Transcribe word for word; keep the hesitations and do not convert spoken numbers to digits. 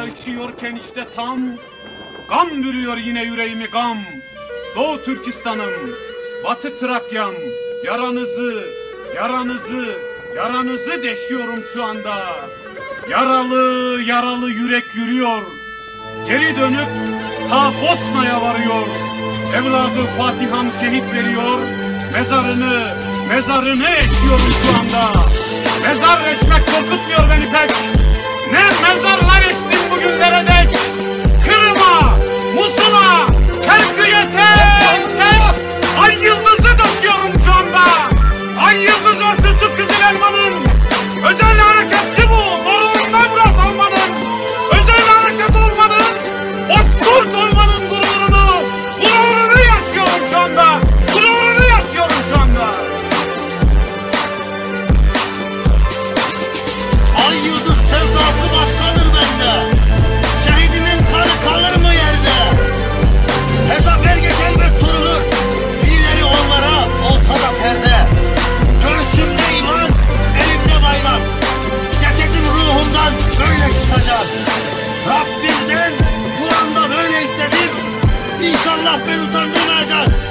barışıyorken işte tam, gam bürüyor yine yüreğimi gam. Doğu Türkistan'ım, Batı Trakya'm, yaranızı, yaranızı, yaranızı deşiyorum şu anda. Yaralı, yaralı yürek yürüyor, geri dönüp ta Bosna'ya varıyor. Evladı Fatiham şehit veriyor, mezarını, mezarını eşiyorum şu anda. Mezar eşmek korkutmuyor beni pek. Ne mezarlar eştim bugünlere dek. Kırım'a, Musul'a, Kerkük'e tek tek ay yıldızı döküyorum şu anda. Ay yıldız örtüsü Kızıl Elma'nın. Özel hareketçi bu, doruğunda Murat Alman'ın. Özel hareket olmanın, Bozkurt olmanın gururunu, gururunu yaşıyorum şu anda. Gururunu yaşıyorum şu anda. Ay yıldız sevdası başkadır bende. Şehidimin kanı kalır mı yerde? Hesap her geç elbet durulur. Birileri onlara olsa da perde. Göğsümde iman, elimde bayrak. Cesedim ruhumdan böyle çıkacak. Rabbimden bu anda böyle istedim. İnşallah beni utandırmayacak.